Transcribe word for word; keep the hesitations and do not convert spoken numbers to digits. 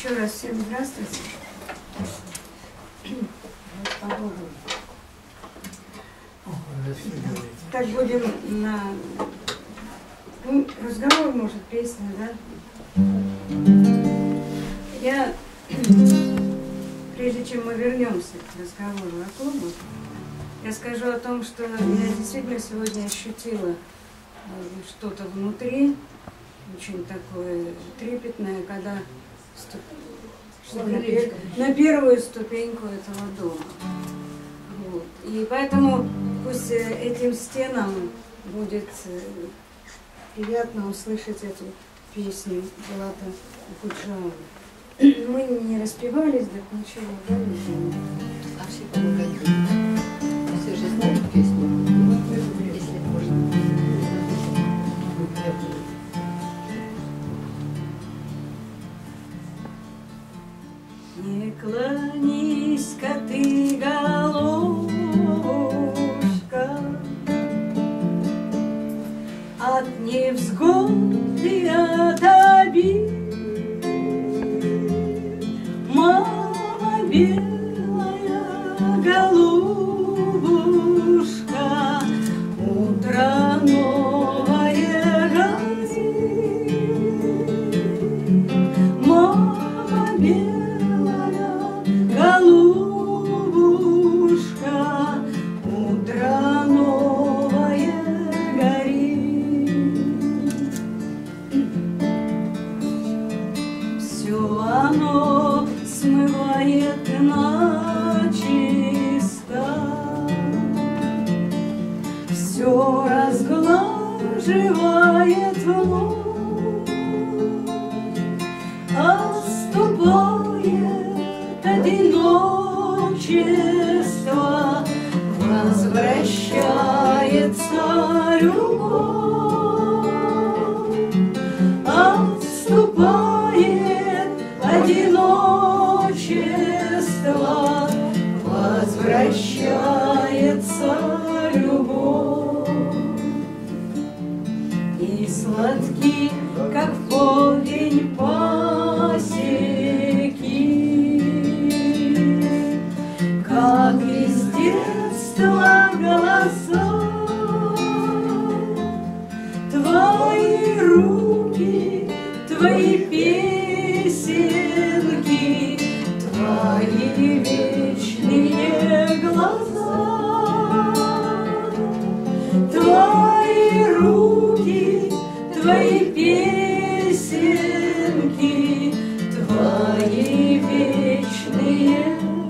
Еще раз всем здравствуйте. Так будем на... Ну, разговор, может, песня, да? Я, прежде чем мы вернемся к разговору о клубе, я скажу о том, что я действительно сегодня ощутила что-то внутри, очень такое трепетное, когда ступ... на, пер... на первую ступеньку этого дома. Вот. И поэтому пусть этим стенам будет приятно услышать эту песню Булата Акуджавы. Мы не распевались, так ничего, да? А все помогают. Все же знают песню, если можно. Не клонись-ка ты, головушка, от невзгоды, от обид. Мама белая голубушка, утро новое родит. Мама белая голубушка, утро новое горит. Все оно смывает начисто, все разглаживает вновь, отступает одиночество, возвращается любовь, отступает одиночество, возвращается любовь. И сладки, как полдень пасеки, как из детства голоса, твои руки, твои песенки, твои вечные глаза, твои руки, твои песенки, твои вечные